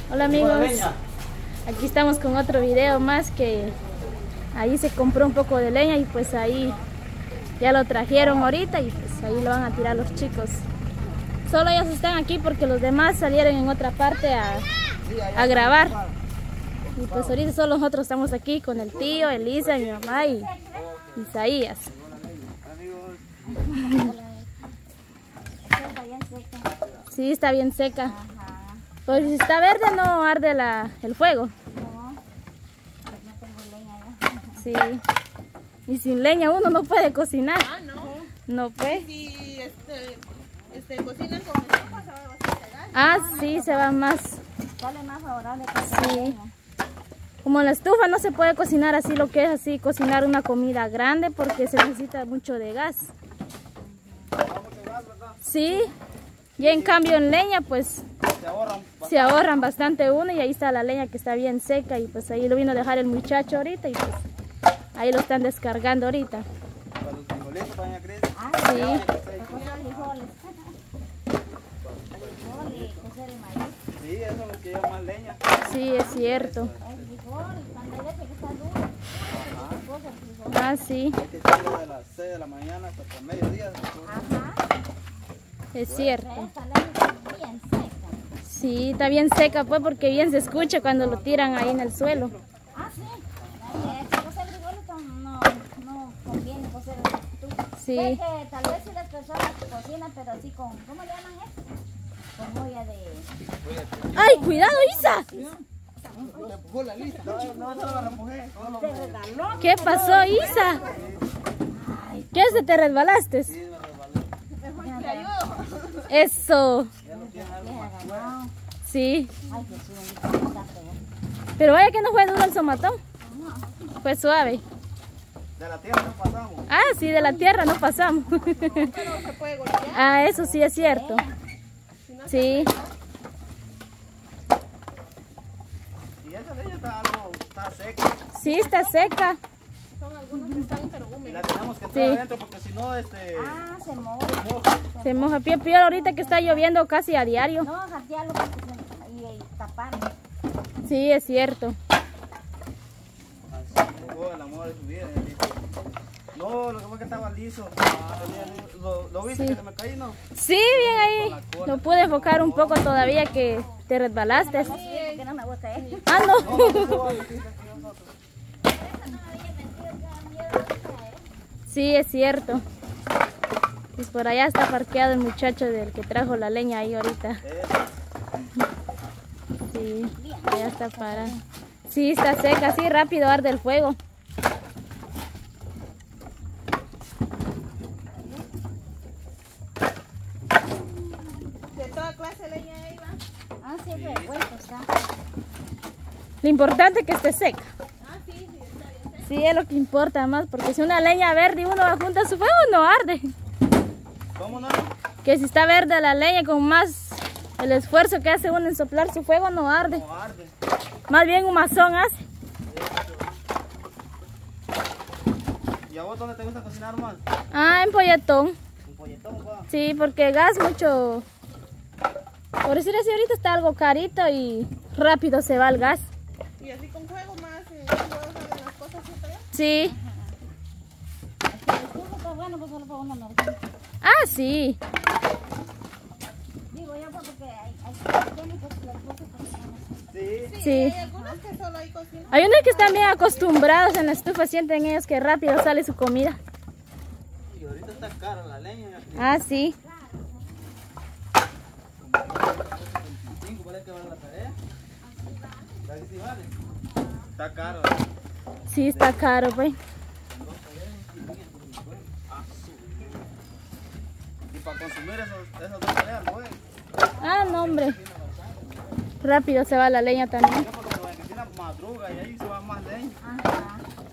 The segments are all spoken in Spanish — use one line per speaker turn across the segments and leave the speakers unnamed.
Hola amigos, aquí estamos con otro video más que ahí se compró un poco de leña y pues ahí ya lo trajeron ahorita y pues ahí lo van a tirar los chicos. Solo ellos están aquí porque los demás salieron en otra parte a grabar. Y pues ahorita solo nosotros estamos aquí con el tío, Elisa, mi mamá y Isaías. Sí, está bien seca. Pues si está verde no arde el fuego.
No tengo leña ya.
Sí. Y sin leña uno no puede cocinar.
Ah, no.
No puede.
Si cocinan con estufa, se va bastante gas.
Ah, sí, se va más.
Sale más favorable que
Sí.
leña.
Como en la estufa no se puede cocinar así lo que es así, cocinar una comida grande porque se necesita mucho de gas. Sí. Y en cambio en leña pues se ahorran bastante uno y ahí está la leña que está bien seca y pues ahí lo vino a dejar el muchacho ahorita y pues ahí lo están descargando ahorita.
Ah,
Sí.
cocer frijoles. Frijoles, cocer el maíz.
Sí, eso es lo que lleva más leña.
Sí, es cierto.
El frijol, cuando hay veces que está duro. Cocer frijol.
Ah, sí,
Hay que echarlo de las 6 de la mañana hasta el mediodía.
Ajá.
es cierto.
Esta leña está bien seca.
Sí, está bien seca pues porque bien se escucha cuando lo tiran ahí en el suelo.
Ah, sí. Cocer frijoles no conviene cocer en la estufa.
Sí.
Sé que tal vez si las personas cocinan, pero así con, ¿cómo le llaman esto? Con olla de...
¡Ay, cuidado, Isa!
No, no la remojé.
de regalón.
¿Qué pasó, Isa? ¿Qué se te resbalaste? Eso. Sí.
Ay, Jesús, está feo.
Pero vaya que no fue duro el somatón. Fue suave.
De la tierra no pasamos.
Ah, sí, de la tierra no pasamos.
Pero se puede golpear.
Ah, eso sí es cierto. Sí.
Y esa leña está seca.
Sí, está seca.
Son algunos que están pero
Y
húmedos.
la tenemos que
Sí.
entrar adentro porque si no,
Ah, se moja.
moja.
Se moja peor ahorita que está lloviendo casi a diario.
No, jatearlo y taparlo.
Sí, es cierto.
Así jugó el amor de su vida. No, lo que fue que estaba liso. ¿Lo viste
Sí.
que se me caí, no?
Sí, bien ahí. Lo pude enfocar un poco todavía que te resbalaste.
Sí, porque no me voy a caer.
Ah, no. Sí, es cierto. Pues por allá está parqueado el muchacho del que trajo la leña ahí ahorita. Sí, allá está parado. Sí, está seca, sí, rápido arde el fuego.
De toda clase de leña ahí va.
Ah, siempre puesto está.
Lo importante es que esté seca.
Ah, sí, sí, está bien.
Sí, es lo que importa más, porque si una leña verde y uno va junto a su fuego, no arde.
¿Cómo no?
Que si está verde la leña con más el esfuerzo que hace uno en soplar su fuego, no arde.
No arde.
Más bien un mazón hace.
¿Y a vos dónde te gusta cocinar más?
Ah, en polletón.
Un polletón, va.
Sí, porque gas mucho. Por decir así, ahorita está algo carito y rápido se va el gas.
Y así con fuego más, luego salen las cosas siempre.
Sí.
El curso está bueno, pues solo para una emergencia.
Ah, sí.
Digo yo porque hay tiene que ser el curso
Sí.
Sí.
Hay algunos que solo ahí cocinan.
Hay unos que están bien acostumbrados en la estufa, sienten ellos que rápido sale su comida.
Y ahorita está cara la leña.
Ah, sí.
25, ¿cuál es que vale la tarea? ¿Sabes que sí vale? Está caro.
Sí, está caro, pues.
Y para consumir esos dos tareas, ¿no es?
Ah, no, hombre. Rápido se va la leña también.
Yo porque la cocina madruga y ahí se va más leña.
Ajá.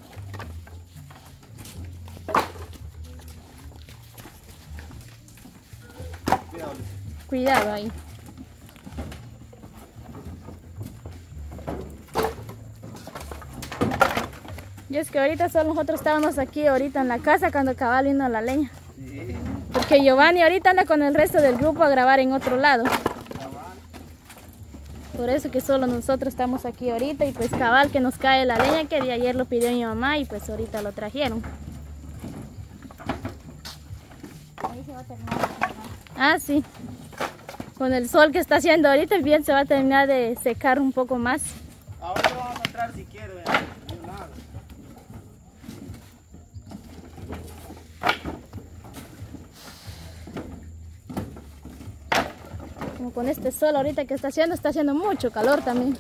Cuidado, Luis.
Cuidado ahí. Y es que ahorita solo nosotros estábamos aquí ahorita en la casa cuando acababa vino la leña.
Sí.
Porque Giovanni ahorita anda con el resto del grupo a grabar en otro lado. Por eso que solo nosotros estamos aquí ahorita y pues cabal que nos cae la leña que de ayer lo pidió mi mamá y pues ahorita lo trajeron.
Ahí se va a terminar.
Ah, sí. Con el sol que está haciendo ahorita bien se va a terminar de secar un poco más.
Ahora vamos a entrar si quiero.
Como con este sol ahorita que está haciendo mucho calor también.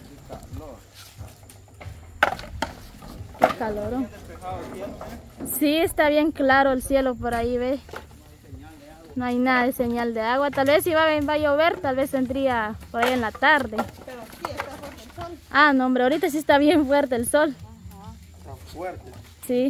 Qué calor. Sí, está bien claro el cielo por ahí, ve. No hay nada de señal de agua. Tal vez si va a llover, tal vez vendría por ahí en la tarde.
Pero sí, está fuerte el sol.
Ah, no, hombre, ahorita sí está bien fuerte el sol.
Está fuerte.
Sí.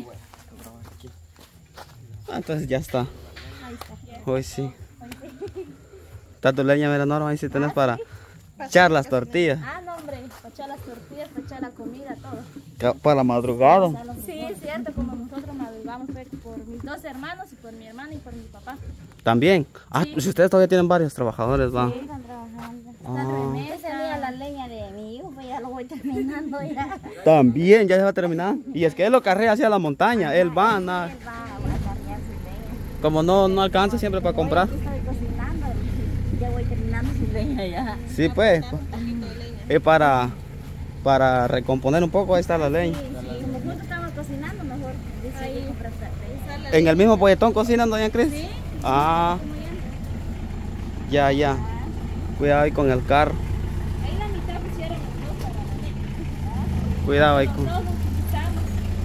Ah, entonces ya está. Hoy sí. Está tu leña, mira, Norma, ahí sí tenés para echar las tortillas.
Ah, no, hombre, para echar las tortillas, para echar la comida, todo.
Para la madrugada.
Sí, es cierto, como nosotros madrugamos fue por mis dos hermanos y por mi hermana y por mi papá.
También. Ah,
Sí.
si ustedes todavía tienen varios trabajadores, va.
Sí, están trabajando.
Ah,
Ese día la leña de mi hijo, pues ya lo voy terminando ya.
también, ya se va a terminar. Y es que él lo carrea hacia la montaña. Él va, nada.
Él va a cargar su leña.
Como no alcanza siempre para comprar.
Yo estoy cocinando, ya voy terminando su leña ya.
Sí, pues. Es para recomponer un poco, ahí está la leña.
Sí, como nosotros estamos cocinando, mejor decidí comprar leña.
En el mismo polletón cocinando, doña Cris.
Sí.
Ah, ya. Cuidado ahí con el carro.
Ahí la mitad pusieron los dos para la leña.
Cuidado ahí con...
Todos nos utilizamos.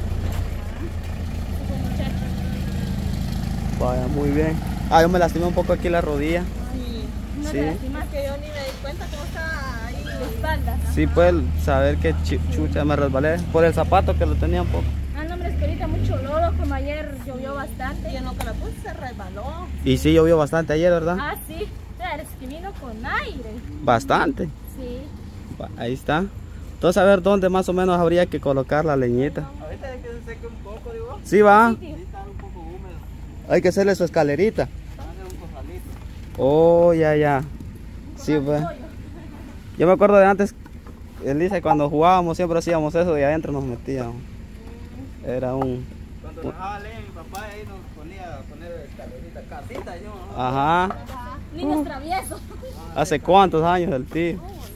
Muchachos.
Vaya, muy bien. Ah, yo me lastimé un poco aquí la rodilla.
No
Sí.
te lastimas
Que yo ni me di cuenta cómo estaba ahí.
la espalda.
Sí, pues saber que chucha me resbalé por el zapato que lo tenía un poco.
Ah, no, hombre, es que ahorita mucho lodo, como ayer llovió bastante.
Y en lo que la puse se resbaló.
Y sí llovió bastante ayer, ¿verdad?
Ah, sí. Pero es que vino con aire.
Bastante.
Sí.
Ahí está. Entonces a ver dónde más o menos habría que colocar la leñita.
Ahorita hay que se seque un poco, digo.
Sí va.
Sí,
Está un poco húmedo.
Hay que hacerle su escalerita.
Van a hacer un corralito.
Oh, ya. Sí, pues. Yo me acuerdo de antes, Elisa, cuando jugábamos siempre hacíamos eso y adentro nos metíamos. Era un...
Cuando dejaba leña mi papá ahí nos ponía a poner escalerita, casita, yo, ¿no?
Ajá.
Niños traviesos.
¿Hace cuántos años el tío?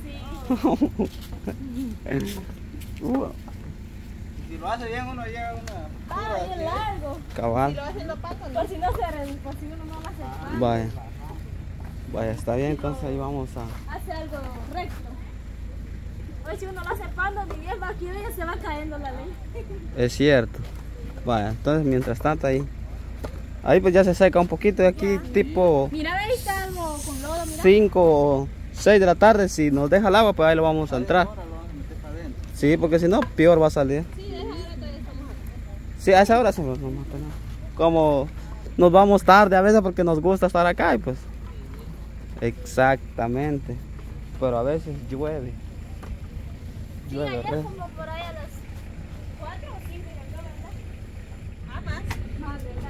Si lo hace bien uno llega a una
Ah, bien largo.
Si
Cabal.
lo hace en los patos, no.
Por si no se por si uno no lo hace mal,
Vaya, está bien, entonces ahí vamos a...
hace algo recto. Hoy si uno lo hace pando, ni bien va aquí y se va cayendo la ley.
Es cierto. Vaya, entonces mientras tanto ahí... Ahí pues ya se seca un poquito de aquí, tipo
Mira, ahí está algo con lodo, mira.
5 o 6 de la tarde. Si nos deja el agua, pues ahí lo vamos a entrar.
Ahora lo vamos a meter para adentro.
Sí, porque si no, peor va a salir.
Sí, deja ahora todavía estamos aquí.
Sí, a esa hora sí nos vamos a tener. Como nos vamos tarde a veces porque nos gusta estar acá y pues... Exactamente. Pero a veces llueve.
Sí,
Llueve,
ayer
re.
como por ahí a las 4 o 5 llegó, ¿verdad?
Ah, más.
Más, ¿verdad?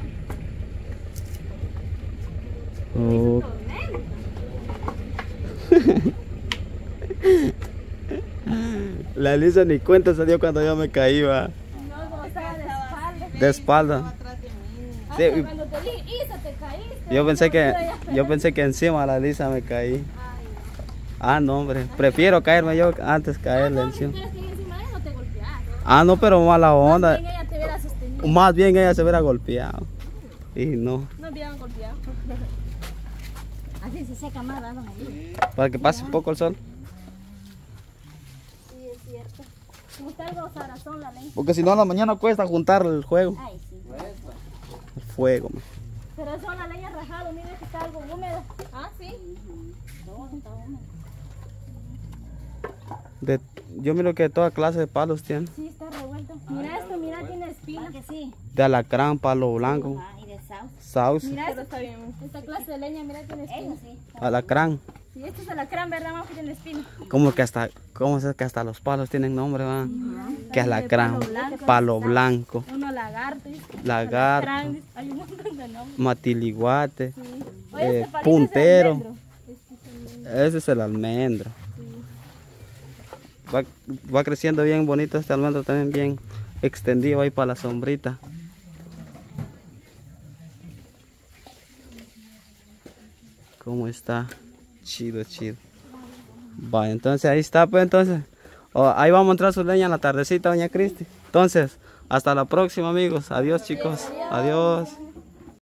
Oh. La Elisa ni cuenta se dio cuando yo me caí, va.
No, como estaba de espalda.
De espalda.
Atrás de mí.
Ah,
Sí,
pero cuando te dije, Isa, te caíste.
Yo pensé que encima de la Elisa me caí. Ah, no, hombre. Prefiero caerme yo antes caerle
No,
encima.
si quieres que llegue encima de él, no te golpeas.
Ah, no, pero mala onda.
Más bien ella te hubiera sostenido.
Más bien ella se hubiera golpeado. Y no.
No hubieran golpeado.
Así se seca más, ¿verdad? Ahí.
Para que pase un poco el sol.
Sí, es cierto. Como está algo sarazón la ley.
Porque si no, a la mañana cuesta juntar el juego.
Ay, sí.
El fuego. Man.
Pero son la leña rajada, mire que está algo húmedo.
Ah, sí.
Todo está bueno.
Yo miro que toda clase de palos tiene.
Sí, está revuelto. Mira esto, mira, tiene espinas.
¿Para que sí?
De alacrán, palo blanco,
Ah, y de sauce.
sauce,
Mira
Pero
esto,
está bien.
esta clase de leña, mira, tiene
Eso
espinas.
sí.
alacrán.
Sí, esto es alacrán, ¿verdad, mamá? Que tiene espinas.
¿Cómo es que hasta los palos tienen nombre, va? Que alacrán,
Palo blanco.
palo blanco,
Uno lagarto.
lagarto,
alacrán, hay un montón de nombres.
matiliguate,
Sí. Oye, este palito
puntero.
es almendro. Este es almendro.
Ese es el almendro. va creciendo bien bonito este almendro, también bien extendido ahí para la sombrita. ¿Cómo está? Chido, chido. Va, entonces ahí está, pues entonces. Ahí vamos a entrar su leña en la tardecita, doña Cristi. Entonces, hasta la próxima, amigos. Adiós, chicos. Adiós.